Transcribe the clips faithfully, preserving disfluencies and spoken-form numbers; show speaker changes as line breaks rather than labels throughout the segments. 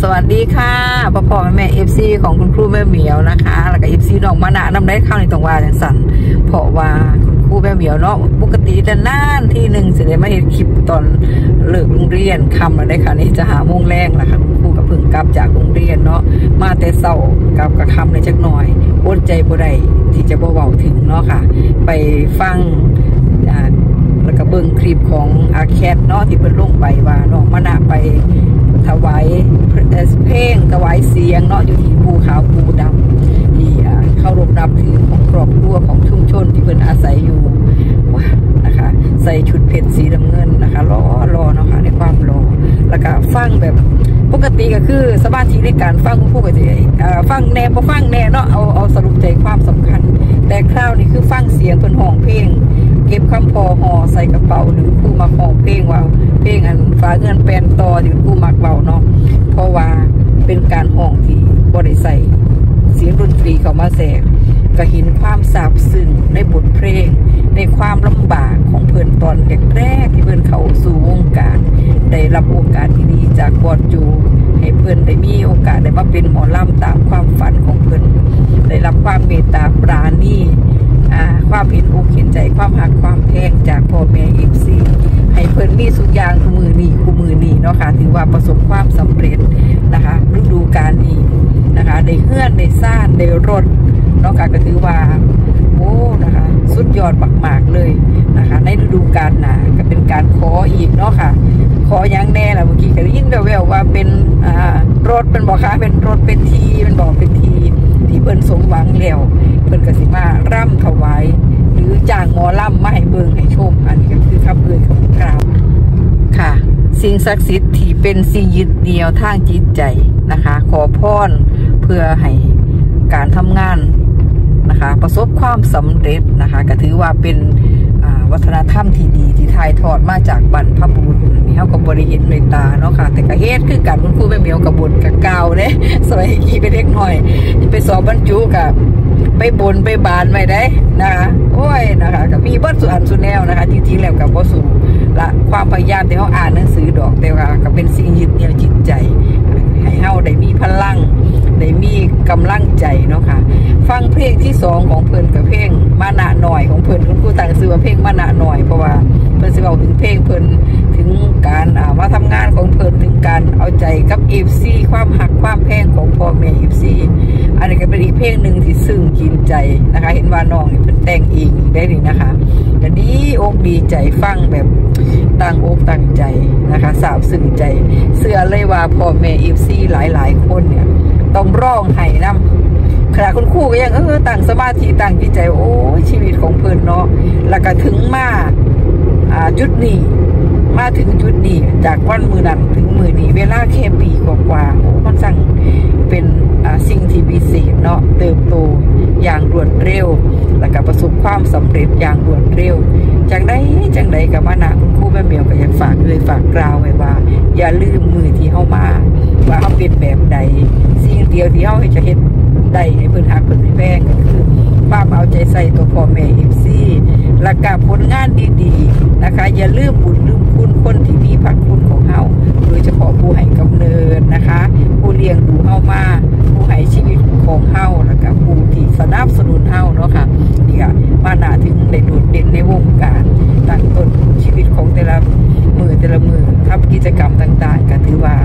สวัสดีค่ะพ่อพ่อแม่แม่เอฟซีของคุณครูแม่เหมียวนะคะแล้วก็เอฟซีน้องมะนานำได้เข้าในตรงว่าจังสันเพราะว่าคุณครูแม่เหมียวเนาะปกติแต่นานที่หนึ่งเสร็จมาเห็นคลิปตอนเลิกโรงเรียนคำแล้วได้ค่ะนี่จะหาโมงแรงละค่ะคุณครูกับเพิ่งกลับจากโรงเรียนเนาะมาแต่เช้ากับกับคำเลยจักหน่อยอดใจบ่ได้ที่จะบ่เว้าถึงเนาะค่ะไปฟังแล้วก็เบิ่งคลิปของอาแคทเนาะที่เพิ่นลงไปว่าน้องมะนาวไปถวายเพลงถวายเสียงเนาะอยู่ที่ภูเขาภูดำที่เข้ารบนับถือของครอบครัวของชุมชนที่เพิ่นอาศัยอยู่ว้านะคะใส่ชุดเพชรสีดำเงินนะคะรอรอเนาะค่ะในความรอแล้วก็ฟังแบบปกติก็คือสมาธิในการฟังผู้ก็จะฟังแน่พอฟังแน่เนาะเอาเอาสรุปใจความสำคัญแต่คราวนี้คือฟังเสียงเพิ่นห้องเพลงเก็บคำพอห่อใส่กระเป๋าหรือผู้มาห้องเพลงว่าเพลงอันฟ้าเงินแปลนต่อหรือผู้มักเบาเนาะเพราะว่าเป็นการห้องที่บริใส่เสียงดนตรีเข้ามาแทรกก็เห็นความซาบซึ้งในบทเพลงในความลำบากของเพื่อนตอนแรกๆที่เพื่อนเข้าสู่วงการได้รับโอกาสที่ดีจากบอสจูให้เพื่อนได้มีโอกาสได้มาเป็นหมอลำตามความฝันของเพื่อนได้รับความเมตตาปราณีความเห็นอกเห็นใจความหักความแพงจากพ่อแม่เอฟซีให้เพื่อนมีสุดยางคู่มือนี่คู่มือนี่เนาะค่ะถือว่าประสบความสำเร็จนะคะฤดูกาลนี้นะคะได้เฮือนได้ซ่านได้รถเนาะค่ะก็ถือว่าโอ้นะคะสุดยอดมากๆเลยนะคะในฤดูกาลหน้าก็เป็นการขออีกเนาะค่ะขอยังแน่แหละเมื่อกี้ก็ได้ยินแววๆว่าเป็นอ่ารถเป็นบอกค่ะเป็นรถเป็นทีเป็นบอกเป็นทีที่เพิ่นสมหวังแล้วเพิ่นก็สิมาร่ำถวายหรือจ้างหมอล่ำมาให้เบิ่งให้ชมอันนี้ก็คือคำเอ่ยคำกล่าวค่ะสิ่งศักดิ์สิทธิ์ที่เป็นสิ่งยึดเหนี่ยวทางจิตใจนะคะขอพรเพื่อให้การทำงานนะคะประสบความสำเร็จนะคะก็ถือว่าเป็นวัฒนธรรมที่ดีที่ถ่ายทอดมาจากบรรพบุรุษนี่เขาก็บริเห็นด้วยตาเนาะค่ะแต่กระเฮ็ดคือการคุณครูแม่เหมียวกับบนกับเก่าเนี่ยสมัยกี่ไปเล็กหน่อยไปสอบบรรจุกับไปบนไปบานไม่ได้นะคะโอ้ยนะคะก็มีเบิร์ดสุอันสุแนวนะคะจริงๆแล้วกับว่าสู่ละความพยายามที่เขาอ่านหนังสือดอกแต่ว่าก็เป็นสิ่งยึดเหนี่ยวจิตใจให้เขาได้มีพลังได้มีกำลังใจเนาะค่ะฟังเพลงที่สองของเพิ่นกับเพลงมานะหน่อยของเพิ่นคุณครูตั้งชื่อว่าเพลงมานะหน่อยเพราะว่าเพิ่นสิบอกถึงเพลงเพิ่นถึงการมาทำงานของเพิ่นถึงการเอาใจกับเอฟซีความหักความแพงของพ่อแม่เอฟซีอันนี้ก็เป็นอีกเพลงหนึ่งที่ซึ้งกินใจนะคะเห็นว่าน้องเพิ่นแต่งเองได้ดีนะคะก็ดีอกดีใจฟังแบบตั้งอกตั้งใจนะคะสาวซึ้งใจเสื้อเลยว่าพ่อแม่เอฟซีหลายๆคนเนี่ยต้องร้องไห้นำขณะคุณครูก็ยังเออตั้งสมาธิตั้งจิตใจโอ้ชีวิตของเพิ่นเนาะแล้วก็ถึงมาอ่าจุดนี้มาถึงจุดนี้จากวันมือนั้นถึงมือนี้เวลาแค่ปีกว่าๆโอ้มันสั่งเป็นอ่าสิ่งที่พิเศษเนาะเติบโตอย่างรวดเร็วแล้วก็ประสบความสำเร็จอย่างรวดเร็วจังได้จังได้กับมานะคุณครูแม่เหมียวก็อยากฝากเลยฝากกล่าวไว้ว่าอย่าลืมมือที่เฮามาว่าเฮาเป็นแบบใดสิ่งเดียวที่เฮาจะเฮ็ดได้ให้เพิ่นหักเพิ่นแพงก็คือความเอาใจใส่ตัวพ่อแม่เอฟซีและการผลงานดีๆนะคะอย่าลืมบุญลืมคุณคนที่มีพระคุณของเฮาโดยเฉพาะผู้ให้กำเนิดนะคะผู้เลี้ยงดูเฮามาผู้ให้ชีวิตของเฮาแล้วก็ผู้ที่สนับสนุนเฮาเนาะค่ะนี่ค่ะมาหน้าถึงได้โดดเด่นในวงการตั้งต้นชีวิตของแต่ละมือแต่ละมือทำกิจกรรมต่างๆก็ถือว่า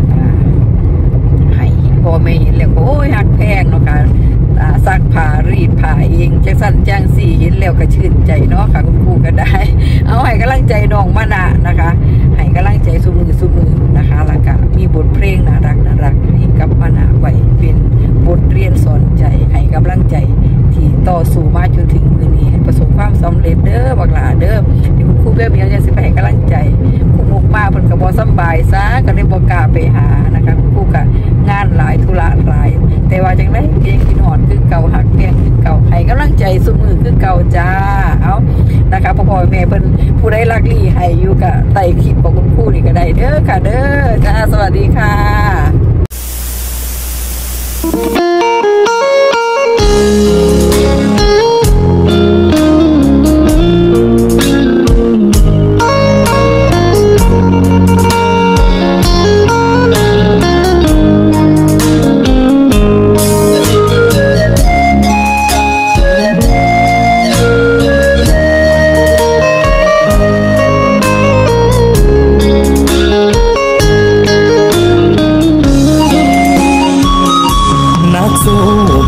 ให้พ่อแม่เห็นแล้วโอ้ยหักแพงเนาะค่ะซักผ้ารีดผ้าเองจังสั้นจังสี่เห็นแล้วก็ชื่นใจเนาะค่ะคุณครูก็ได้เอาให้กำลังใจน้องมานะนะคะให้กำลังใจสู้มือสู้มือนะคะแล้วก็มีบทเพลงน่ารักน่ารักให้กับมานะไว้เป็นบทเรียนสอนใจให้กำลังใจที่ต่อสู้มาจนถึงมือนี้ให้ประสบความสำเร็จเด้อบักหลาเด้อที่คุณครูแม่เหมียวจะสิไปให้กำลังใจคุณมุกมาเพิ่นก็บ่สบายซะก็เลยบ่กล้าไปหานะคะคุณครูก็งานหลายธุระหลายแต่ว่าจังได๋ยังกินหอดคือเก่าหักแพงคือเก่าให้กำลังใจสู้มือคือเก่าจ้าเอานะคะพ่อพ่อแม่เพิ่นผู้ใดรักลี่ให้อยู่กับไต่คลิปของคุณครูนี่ก็ได้เด้อค่ะเด้อจ้าสวัสดีค่ะ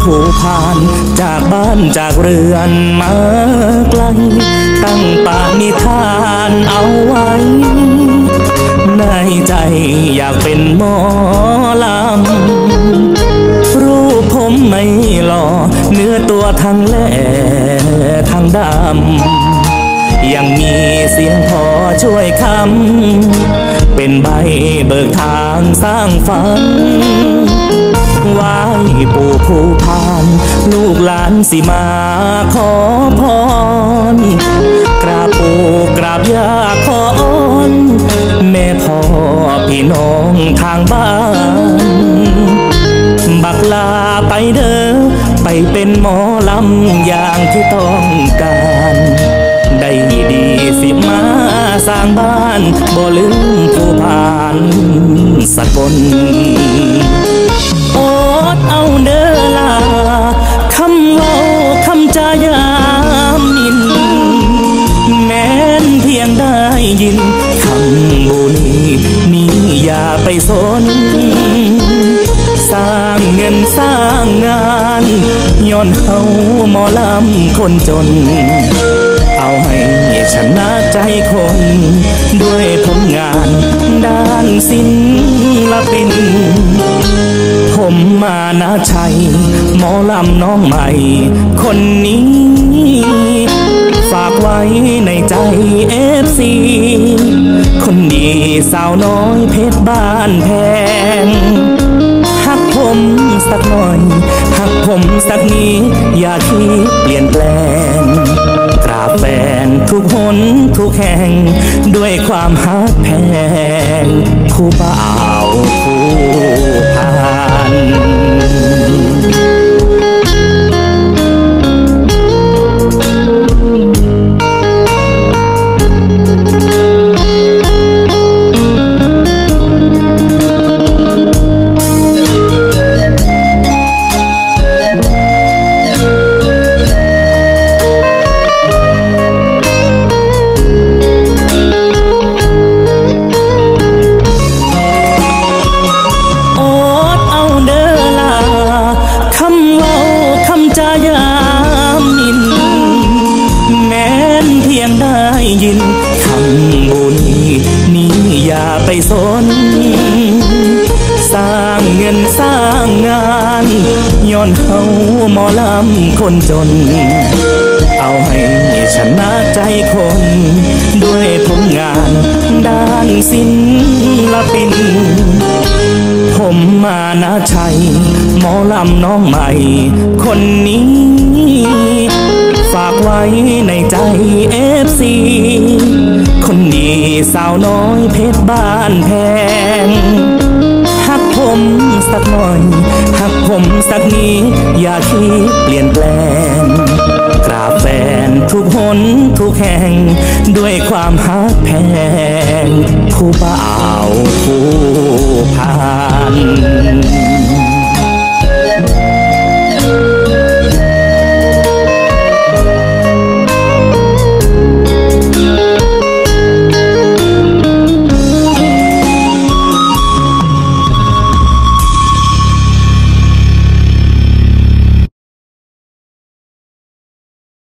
ผู้ผ่านจากบ้านจากเรือนมาไกลตั้งปณิธานเอาไว้ในใจอยากเป็นหมอลำรูปผมไม่หล่อเนื้อตัวทั้งแหล่ทั้งดำยังมีเสียงพอช่วยคำเป็นใบเบิกทางสร้างฝันไหว้ปู่ผู้พานลูกหลานสิมาขอพรกราบปู่กราบย่าขอนแม่พ่อพี่น้องทางบ้านบักลาไปเด้อไปเป็นหมอลำอย่างที่ต้องการได้ดีสิมาสร้างบ้านบ่ลืมผู้ผ่านสกลอดเอาเด้อลาคำเว้าคำจายามนินแม้นเพียงได้ยินคำบุญนี้อย่าไปสนสร้างเงินสร้างงานย้อนเฮาหมอลำคนจนเอาให้ชนะใจคนด้วยผลงานด้านศิลปินผมมานะชัยหมอลำน้องใหม่คนนี้ฝากไว้ในใจเอฟซีคนดีสาวน้อยเพชรบ้านแพงหักผมสักหน่อยหักผมสักนี้อย่าคิดเปลี่ยนแปลงกราบแฟนทุกหนทุกแห่งด้วยความฮักแพงผู้บ่าวผู้ผ่านสนสร้างเงินสร้างงานย้อนเฮาหมอลำคนจนเอาให้ชนะใจคนด้วยผลงานด้านศิลปินผมมานะชัยหมอลำน้องใหม่คนนี้ฝากไว้ในใจเอฟซีคนดีสาวน้อยเพชรบ้านแพงหักผมสักหน่อยหักผมสักนี้อย่าคิดเปลี่ยนแปลงกราบแฟนทุกหนทุกแห่งด้วยความฮักแพงผู้บ่าวผู้ผ่าน